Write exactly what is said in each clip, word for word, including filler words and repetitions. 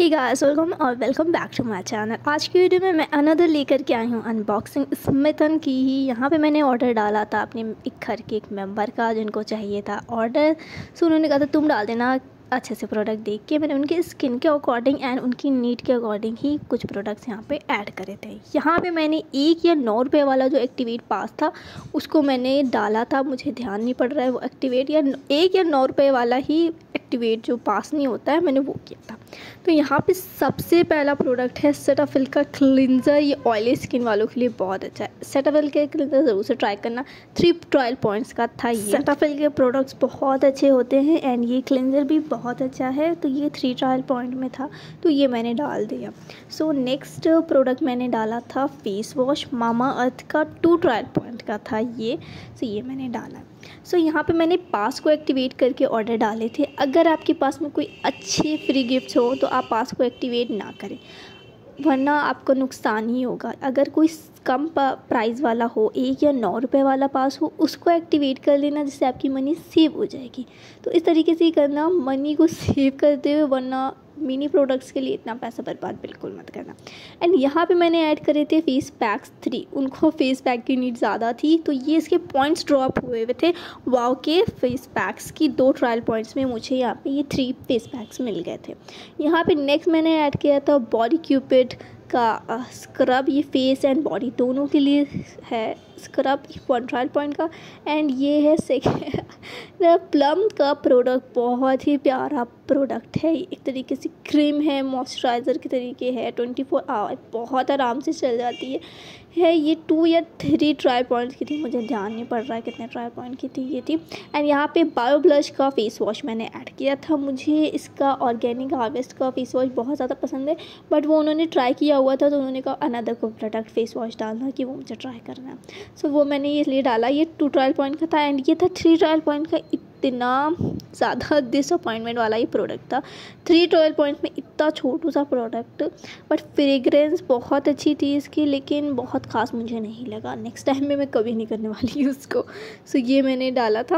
हे guys, welcome और welcome back to my channel. आज की वीडियो में मैं अनदर लेकर के आई हूँ अनबॉक्सिंग स्मिथन की ही। यहाँ पे मैंने ऑर्डर डाला था अपने एक घर के एक मेंबर का, जिनको चाहिए था ऑर्डर। सो उन्होंने कहा था तुम डाल देना अच्छे से प्रोडक्ट देख के। मैंने उनके स्किन के अकॉर्डिंग एंड उनकी नीड के अकॉर्डिंग ही कुछ प्रोडक्ट्स यहाँ पे ऐड करे थे। यहाँ पे मैंने एक या नौ रुपये वाला जो एक्टिवेट पास था उसको मैंने डाला था। मुझे ध्यान नहीं पड़ रहा है वो एक्टिवेट या एक या नौ रुपये वाला ही एक्टिवेट जो पास नहीं होता है, मैंने वो किया था। तो यहाँ पे सबसे पहला प्रोडक्ट है सेटाफिल का क्लिनज़र। ये ऑयली स्किन वालों के लिए बहुत अच्छा है। सेटाफिल के क्लिनज़र ज़रूर से ट्राई करना। थ्री ट्रायल पॉइंट्स का था ये। सेटाफिल के प्रोडक्ट्स बहुत अच्छे होते हैं एंड ये क्लिनज़र भी बहुत अच्छा है। तो ये थ्री ट्रायल पॉइंट में था तो ये मैंने डाल दिया। सो नेक्स्ट प्रोडक्ट मैंने डाला था फेस वॉश मामा अर्थ का, टू ट्रायल पॉइंट का था ये। सो ये मैंने डाला। सो यहाँ पे मैंने पास को एक्टिवेट करके ऑर्डर डाले थे। अगर आपके पास में कोई अच्छे फ्री गिफ्ट्स हो तो आप पास को एक्टिवेट ना करें, वरना आपको नुकसान ही होगा। अगर कोई कम प्राइस वाला हो, एक या नौ रुपए वाला पास हो, उसको एक्टिवेट कर लेना जिससे आपकी मनी सेव हो जाएगी। तो इस तरीके से ही करना, मनी को सेव करते हुए, वरना मिनी प्रोडक्ट्स के लिए इतना पैसा बर्बाद बिल्कुल मत करना। एंड यहाँ पे मैंने ऐड करे थे फेस पैक्स थ्री। उनको फेस पैक की नीड ज़्यादा थी तो ये इसके पॉइंट्स ड्रॉप हुए हुए थे वाव के फेस पैक्स की। दो ट्रायल पॉइंट्स में मुझे यहाँ पे ये थ्री फेस पैक्स मिल गए थे। यहाँ पे नेक्स्ट मैंने ऐड किया था बॉडी क्यूपिड का स्क्रब। ये फेस एंड बॉडी दोनों के लिए है स्क्रब, वन ट्रायल पॉइंट का। एंड ये है सेकेंड प्लम का प्रोडक्ट। बहुत ही प्यारा प्रोडक्ट है। एक तरीके से क्रीम है, मॉइस्चराइज़र के तरीके है, ट्वेंटी फोर आवर बहुत आराम से चल जाती है है ये टू या थ्री ट्रायल पॉइंट्स की थी, मुझे ध्यान नहीं पड़ रहा है कितने ट्रायल पॉइंट की थी ये थी। एंड यहाँ पे बायो ब्लश का फेस वॉश मैंने ऐड किया था। मुझे इसका ऑर्गेनिक हार्वेस्ट का फेस वॉश बहुत ज़्यादा पसंद है, बट वो उन्होंने ट्राई किया हुआ था तो उन्होंने कहा अनदर को प्रोडक्ट फेस वॉश डालना कि वो मुझे ट्राई करना है। सो so, वो मैंने इसलिए डाला। ये टू ट्रायल पॉइंट का था एंड ये था थ्री ट्रायल पॉइंट का। इतना ज़्यादा डिसअपॉइंटमेंट वाला ही प्रोडक्ट था। थ्री ट्वेल्व पॉइंट में इतना छोटू सा प्रोडक्ट, बट फ्रेग्रेंस बहुत अच्छी थी इसकी, लेकिन बहुत ख़ास मुझे नहीं लगा। नेक्स्ट टाइम में मैं कभी नहीं करने वाली उसको। सो so, ये मैंने डाला था।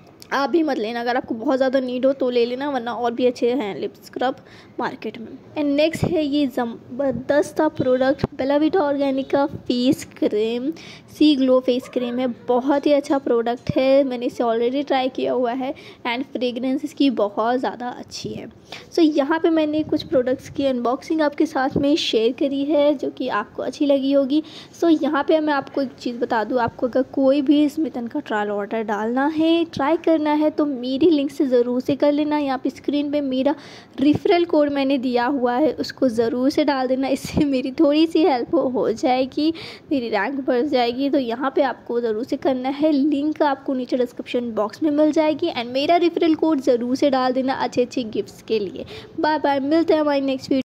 आप भी मत लेना, अगर आपको बहुत ज़्यादा नीड हो तो ले लेना, वरना और भी अच्छे हैं लिप स्क्रब मार्केट में। एंड नेक्स्ट है ये ज़बरदस्त था प्रोडक्ट बेला विटा ऑर्गेनिक का face cream. C glow face cream है, बहुत ही अच्छा प्रोडक्ट है। मैंने इसे ऑलरेडी ट्राई किया हुआ है एंड फ्रेगरेंस इसकी बहुत ज़्यादा अच्छी है। सो so, यहाँ पे मैंने कुछ प्रोडक्ट्स की अनबॉक्सिंग आपके साथ में शेयर करी है जो कि आपको अच्छी लगी होगी। सो so, यहाँ पे मैं आपको एक चीज़ बता दूँ, आपको अगर कोई भी स्मिथन का ट्रायल ऑर्डर डालना है, ट्राई करना है, तो मेरी लिंक से ज़रूर से कर लेना। यहाँ पे स्क्रीन पे मेरा रिफरल कोड मैंने दिया हुआ है, उसको ज़रूर से डाल देना। इससे मेरी थोड़ी सी हेल्प हो जाएगी, मेरी रैंक बढ़ जाएगी। तो यहाँ पे आपको ज़रूर से करना है। लिंक आपको नीचे डिस्क्रिप्शन बॉक्स में मिल जाएगी एंड मेरा रिफरल कोड ज़रूर से डाल देना अच्छे अच्छे गिफ्ट्स के लिए। बाय बाय, मिलते हैं हमारी नेक्स्ट वीडियो।